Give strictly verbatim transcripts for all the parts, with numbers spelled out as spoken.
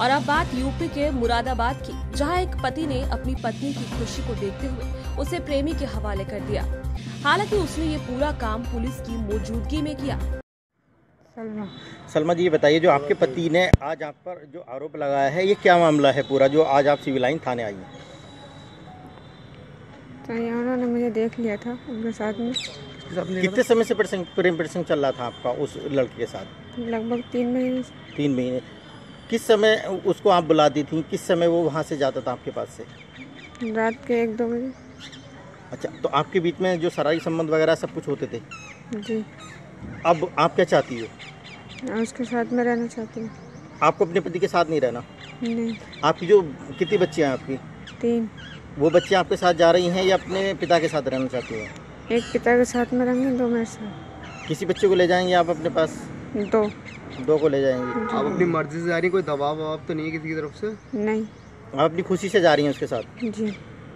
और अब बात यूपी के मुरादाबाद की, जहां एक पति ने अपनी पत्नी की खुशी को देखते हुए उसे प्रेमी के हवाले कर दिया। हालांकि उसने ये पूरा काम पुलिस की मौजूदगी में किया। सलमा सलमा जी, ये बताइए, जो आपके पति ने आज आप पर जो आरोप लगाया है, ये क्या मामला है पूरा, जो आज आप सिविल लाइन थाने आई हैं? तो उन्होंने मुझे देख लिया था उनके साथ में। कितने समय से प्रसंग प्रेम प्रसंग चल रहा था आपका उस लड़के के साथ? लगभग तीन महीने से। तीन महीने। किस समय उसको आप बुलाती थी, किस समय वो वहाँ से जाता था आपके पास से? रात के एक दो बजे। अच्छा, तो आपके बीच में जो सराई संबंध वगैरह सब कुछ होते थे? जी। अब आप क्या चाहती हो? मैं उसके साथ में रहना चाहती हूँ। आपको अपने पति के साथ नहीं रहना? नहीं। आपकी जो कितनी बच्चियाँ हैं आपकी? तीन। वो बच्चियाँ आपके साथ जा रही हैं या अपने पिता के साथ रहना चाहती हैं? एक पिता के साथ में रहेंगे, दो मेरे साथ। किसी बच्चे को ले जाएंगे आप अपने पास? दो। दो को ले जाएंगे। आप अपनी मर्जी से जा रही हैं, कोई दबाव वबाव तो नहीं है किसी की तरफ से? नहीं। आप अपनी खुशी से जा रही हैं उसके साथ? जी।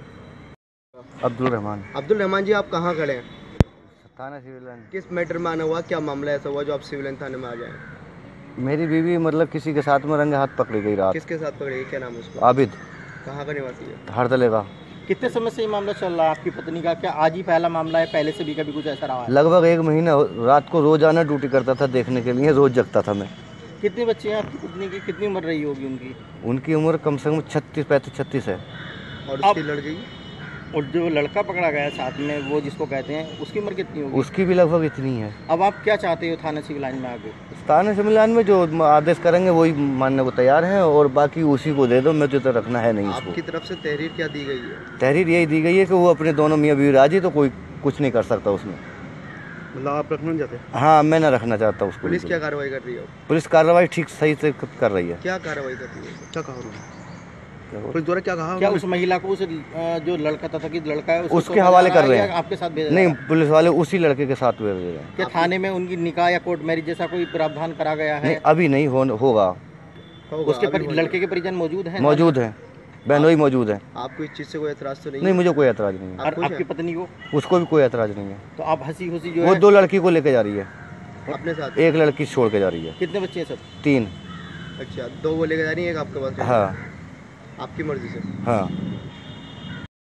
अब्दुल रहमान। अब्दुल रहमान जी, आप कहाँ खड़े हैं? थाना सिविल लाइन। किस मैटर में आना हुआ, क्या मामला ऐसा हुआ जो आप सिविल लाइन थाने में आ जाए? मेरी बीवी मतलब किसी के साथ में रंगे हाथ पकड़ी गई रात। किसके साथ पकड़ी गई, क्या नाम है उसका? आबिद। कहाँ का निवासी है? हरदले का। कितने समय से ये मामला चल रहा है आपकी पत्नी का? क्या आज ही पहला मामला है, पहले से भी कभी कुछ ऐसा रहा है? लगभग एक महीना रात को रोजाना ड्यूटी करता था देखने के लिए, रोज जगता था मैं। कितने बच्चे हैं आपकी पत्नी की? कितनी उम्र रही होगी उनकी? उनकी उम्र कम से कम छत्तीस पैंतीस छत्तीस है। और उसकी लड़की? और जो लड़का पकड़ा गया है साथ में, वो जिसको कहते हैं, उसकी उम्र कितनी होगी? उसकी भी लगभग इतनी है। अब आप क्या चाहते हो थाना सिविल लाइन में आगे? थाना सिविल लाइन में जो आदेश करेंगे वही मानने को तैयार है, और बाकी उसी को दे दो, मुझे तो रखना है नहीं उसको। आपकी तरफ से तहरीर क्या दी गई है? तहरीर यही दी गई है कि वो अपने दोनों मियाँ बीवी राजी, तो कोई कुछ नहीं कर सकता उसमें। मतलब आप रखना चाहते हैं? हाँ, मैं ना रखना चाहता उसको। पुलिस क्या कार्रवाई कर रही है? पुलिस कार्रवाई ठीक सही से कर रही है। क्या कार्रवाई कर रही है? क्या कहा पुलिस द्वारा क्या कहा? क्या उस महिला को, उस जो लड़का था कि लड़का है, उसके हवाले कर रहे हैं? आपके साथ भेज नहीं, पुलिस वाले उसी लड़के के साथ भेज रहे हैं। क्या थाने में उनकी निकाह या कोर्ट मैरिज जैसा कोई प्रावधान करा गया है? नहीं, अभी नहीं हो, होगा। उसके पर, लड़के के परिजन मौजूद हैं? मौजूद हैं, बहनोई मौजूद है। आपको इस चीज़ से कोई एतराज तो नहीं? नहीं, मुझे कोई एतराज नहीं है। और आपकी पत्नी को? उसको भी कोई एतराज नहीं है। तो आप हंसी खुशी जो वो है दो लड़की को लेके जा रही है अपने साथ? एक लड़की छोड़ के जा रही है। कितने बच्चे हैं सब? तीन। अच्छा, दो वो लेके जा रही है, एक आपके पास? हाँ। आपकी मर्जी से? हाँ।